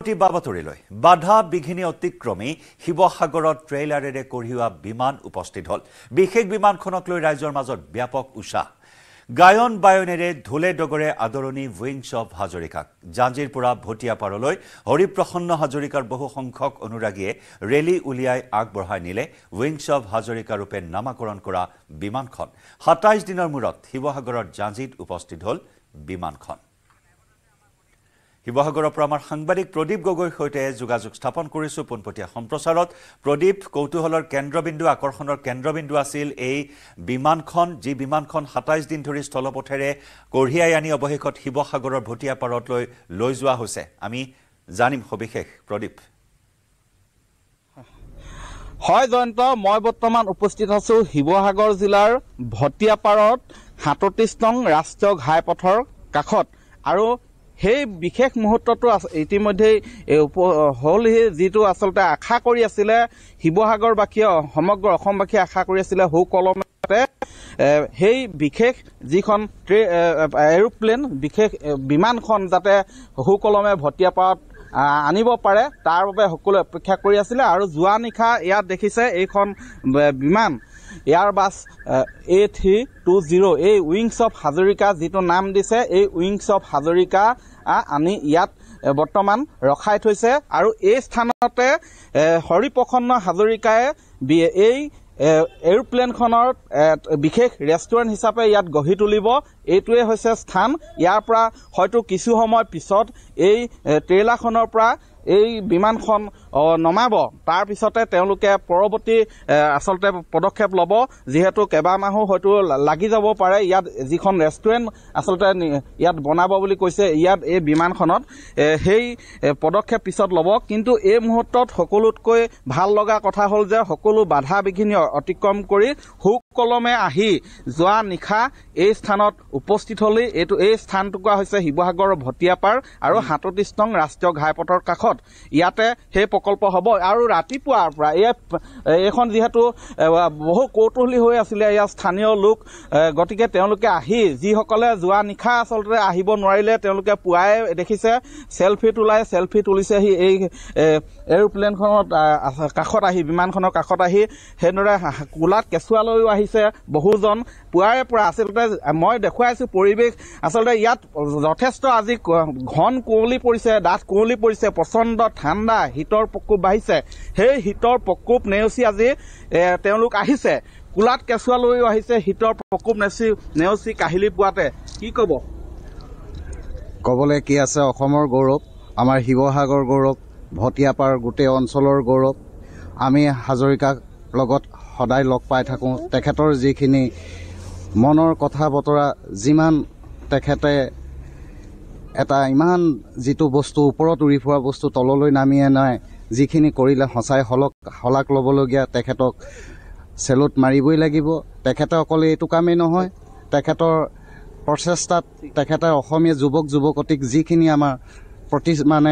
বাবতৰিলৈ বাধা বিঘিনি অতিক্ৰমী শিৱসাগৰত ট্ৰেইলাৰেৰে কঢ়িওৱা বিমান উপস্থিত হল বিশেষ বিমানখনক লৈ ৰাইজৰ মাজত ব্যাপক উৎসাহ গায়ন বায়নেৰে ধুলে ডগৰে আদৰণি উইংছ অফ হাজৰিকাক জাঞ্জিৰ পৰা ভটিয়াপাৰলৈ হৰিপ্ৰসন্ন হাজৰিকাৰ বহু সংখ্যক অনুৰাগীয়ে ৰেলী উলিয়াই আগবঢ়াই নিলে উইংছ অফ হাজৰিকা ৰূপে নামাকৰণ কৰা বিমানখন ২৭ দিনৰ মূৰত শিৱসাগৰৰ জাঞ্জিত উপস্থিত হল বিমানখন শিৱসাগৰৰ পৰা আমাৰ সাংবাদিক প্ৰদীপ গগৈৰ সৈতে যোগাযোগ স্থাপন কৰিছো পোনপটীয়া সম্প্ৰচাৰত প্ৰদীপ কৌতুহলৰ কেন্দ্ৰবিন্দু আকৰ্ষণৰ কেন্দ্ৰবিন্দু আছিল এই বিমানখন যি বিমানখন ২৭ দিন ধৰি স্থলপথেৰে কঢ়িয়াই আনি অৱশেষত শিৱসাগৰৰ ভটিয়াপাৰলৈ লৈ যোৱা হৈছে আমি জানিম সবিশেষ প্ৰদীপ হয় জয়ন্ত মই বৰ্তমান উপস্থিত আছো শিৱসাগৰ জিলাৰ ভটিয়াপাৰত ৩৭ নং ৰাষ্ট্ৰীয় ঘাইপথৰ কাষত আৰু সেই বিশেষ মুহূৰ্তটো ইতিমধ্যে হল যেটো আসলতে আশা কৰি আছিল শিৱসাগৰবাসীয়ে সমগ্ৰ অসমবাসীয়ে আশা কৰি আছিল হুকলমতে সেই বিশেষ যিখন এৰোপ্লেন বিশেষ বিমানখন যাতে হুকলমে ভটিয়াপাৰত আনিব পাৰে তাৰ বাবে সকলোৱে অপেক্ষা কৰি আছিল আৰু যোৱা নিশা ইয়াত দেখিছে এইখন বিমান এয়াৰবাছ A320 এই উইংছ অফ হাজৰিকা যেটো নাম দিছে এই উইংছ অফ হাজৰিকা আনি ইয়াত বৰ্তমান ৰখাই থৈছে আৰু এই স্থানতে হৰিপ্ৰসন্ন হাজৰিকাই এই এৰোপ্লেনখনৰ বিশেষ ৰেষ্টুৰেণ্ট হিচাপে ইয়াত গঢ়ি তুলিব এইটোৱে হৈছে স্থান ইয়াৰ পৰা হয়তো কিছু সময় পিছত এই ট্ৰেইলাৰখনৰ পৰা এই বিমানখন নমাব তাৰ পিছতে তেওঁলোকে পৰৱৰ্তী আসলতে পদক্ষেপ লব যেহেতু কেবামাহো হয়তো লাগি যাব পাৰে ইয়াত যিখন ৰেষ্টুৰেণ্ট আসলতে ইয়াত বনাব বুলি কৈছে ইয়াত এই বিমানখনত সেই পদক্ষেপ পিছত লব কিন্তু এই মুহূৰ্তত সকলোতকৈ ভাল লগা কথা হ'ল যে সকলো বাধা বিঘিনি অতিক্ৰম কৰি হুকলমে আহি যোৱা নিশা এই স্থানত উপস্থিত হলে এই স্থানটুকুৰা হৈছে শিৱসাগৰৰ ভটিয়াপাৰ আৰু ৩৭ নং ৰাষ্ট্ৰীয় ঘাইপথৰ কাষত ইয়াতে সেই প্ৰকল্প হ'ব আৰু ৰাতিপুৱাৰ পৰা এইখন যেহেতু বহু কৌতূহলী হৈ আছিল ইয়াৰ স্থানীয় লোক গতিকে তেওঁলোকে আহি যিসকলে যোৱা নিশা আসলতে আহিব নোৱাৰিলে তেওঁলোকে পুৱাই দেখিছে সেলফি তুলিছেহি এই এৰোপ্লেনখনত কাষত আহি বিমানখনৰ কাষত আহি হেনৰে কুলাত কেঁচুৱালৈও আহিছে বহুজন পুৱাৰে পৰা আচলতে মই দেখুৱাইছো পৰিৱেশ আচলতে ইয়াত যথেষ্ট আজি ঘন কুঁৱলী পৰিছে ডাঠ কুঁৱলী পৰিছে প্ৰচণ্ড ঠাণ্ডা শীতৰ প্ৰকোপ বাঢ়িছে সেই শীতৰ প্ৰকোপ নেওচি আজি তেওঁলোক আহিছে কুলাত কেঁচুৱালৈও আহিছে শীতৰ প্ৰকোপ নেওচি কাহিলি পোৱাতে কি ক'ব ক'বলৈ কি আছে অসমৰ গৌৰৱ আমাৰ শিৱসাগৰ গৌৰৱ ভটিয়াপাৰ গোটেই অঞ্চলৰ গৌৰৱ আমি হাজৰিকাৰ লগত সদায় লগ পাই থাকোঁ তেখেতৰ যিখিনি মনৰ কথা বতৰা যিমান তেখেতে এটা ইমান যিটো বস্তু ওপৰত উৰি ফুৰা বস্তু তললৈ নামি আনাই যিখিনি কৰিলে সঁচাই হলাক ল'বলগীয়া তেখেতক চেলুট মাৰিবই লাগিব তেখেতে অকলে এইটো কামেই নহয় তেখেতৰ প্ৰচেষ্টাত তেখেতে অসমীয়া যুৱক যুৱতীক যিখিনি আমাৰ প্ৰতি মানে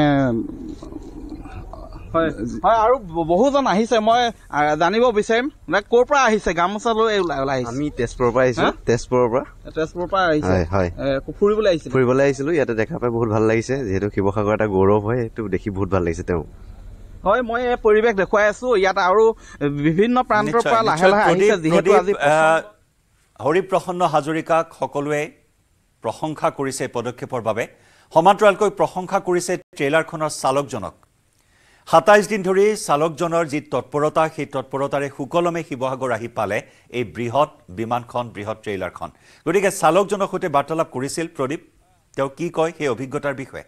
হয় আৰু বহুজন আহিছে মই জানিব বিচাৰিম ক'ৰ পৰা আহিছে গামোচা লৈ আহিছে আমি তেজপুৰৰ পৰা আহিছো তেজপুৰৰ পৰা আহিছে হয় ফুৰিবলৈ আহিছিলো ইয়াতে দেখা পাই বহুত ভাল লাগিছে যিহেতু শিৱসাগৰ এটা গৌৰৱ হয় এইটো দেখি বহুত ভাল লাগিছে তেওঁ হয় মই এই পৰিৱেশ দেখুৱাই আছো ইয়াত আৰু বিভিন্ন প্ৰান্তৰ পৰা লাহে লাহে আহিছে যিহেতু আজি হৰিপ্ৰসন্ন হাজৰিকাক সকলোৱে প্ৰশংসা কৰিছে পদক্ষেপৰ বাবে সমান্তৰালকৈ প্ৰশংসা কৰিছে ট্ৰেইলাৰখনৰ চালকজনক ২৭ দিন ধৰি চালকজনৰ যি তৎপৰতা সেই তৎপৰতাৰে সুকলমে শিৱসাগৰ আহি পালে এই বৃহৎ বিমানখন বৃহৎ ট্ৰেইলাৰখন গতিকে চালকজনৰ সৈতে বাৰ্তালাপ কৰিছিল প্ৰদীপ তেওঁ কি কয় সেই অভিজ্ঞতাৰ বিষয়ে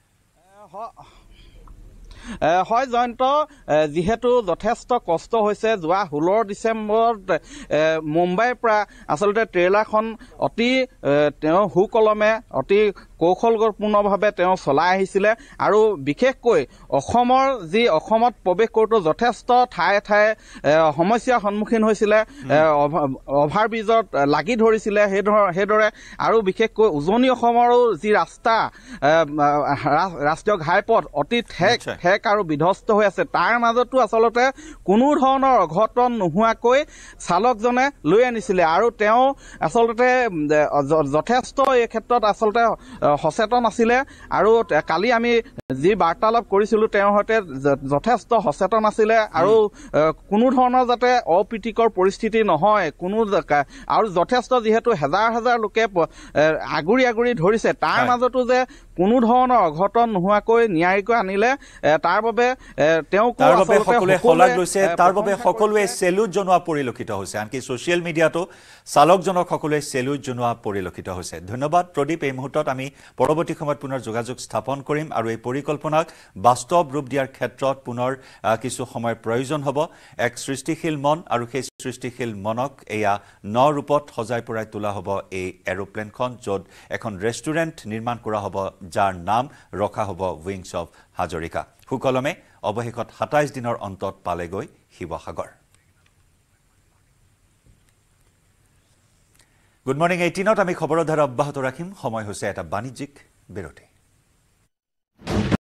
হয় জয়ন্ত যেহেতু যথেষ্ট কষ্ট হৈছে যোৱা 16 ডিচেম্বৰত মুম্বাইৰ পৰা আচলতে ট্ৰেইলাৰখন অতি তেওঁ হুকলমে অতি কৌশলপূৰ্ণভাৱে তেওঁ চলাই আহিছিলে আৰু বিশেষকৈ অসমত প্ৰৱেশ কৰোঁতে যথেষ্ট ঠায়ে ঠায়ে সমস্যাৰ সন্মুখীন হৈছিলে অভাৰব্ৰিজত লাগি ধৰিছিলে সেইদৰে আৰু বিশেষকৈ উজনি অসমৰো যি ৰাস্তা ৰাষ্ট্ৰীয় ঘাইপথ অতি ঠেক আৰু বিধ্বস্ত হৈ আছে তাৰ মাজতো আচলতে কোনো ধৰণৰ অঘটন নোহোৱাকৈ চালকজনে লৈ আনিছিলে আৰু তেওঁ আচলতে যথেষ্ট এই ক্ষেত্ৰত আচলতে সচেতন আছিলে আৰু কালি আমি যি বাৰ্তালাপ কৰিছিলোঁ তেওঁৰ সৈতে যথেষ্ট সচেতন আছিলে আৰু কোনো ধৰণৰ যাতে অপ্ৰীতিকৰ পৰিস্থিতি নহয় আৰু যথেষ্ট যিহেতু হাজাৰ হাজাৰ লোকে আগুৰি ধৰিছে তাৰ মাজতো যে কোনো ধৰণৰ অঘটন নোহোৱাকৈ নিয়াৰিকৈ আনিলে তাৰ বাবে তেওঁক সকলোৱে শলাগ লৈছে তাৰ বাবে সকলোৱে সেলুট জনোৱা পৰিলক্ষিত হৈছে আনকি সোশ্যাল মিডিয়াতো চালকজনক সকলোৱে সেলুট জনোৱা পৰিলক্ষিত হৈছে ধন্যবাদ প্ৰদীপ এই মুহূৰ্তত আমি পৰৱৰ্তী সময়ত পুনৰ যোগাযোগ স্থাপন কৰিম আৰু এই পৰিকল্পনাক বাস্তৱ ৰূপ দিয়াৰ ক্ষেত্ৰত পুনৰ কিছু সময়ৰ প্ৰয়োজন হ'ব এক সৃষ্টিশীল মন আৰু সেই সৃষ্টিশীল মনক এয়া ন ৰূপত সজাই পৰাই তোলা হ'ব এই এৰোপ্লেনখন য'ত এখন ৰেষ্টুৰেণ্ট নিৰ্মাণ কৰা হ'ব যাৰ নাম ৰখা হ'ব উইংছ অফ হাজৰিকা সুকলমে অৱশেষত ২৭ দিনৰ অন্তত পালেগৈ শিৱসাগৰ গুড মৰ্নিং 18ত আমি খবৰৰ ধাৰা অব্যাহত ৰাখিম সময় হৈছে এটা বাণিজ্যিক বিৰতি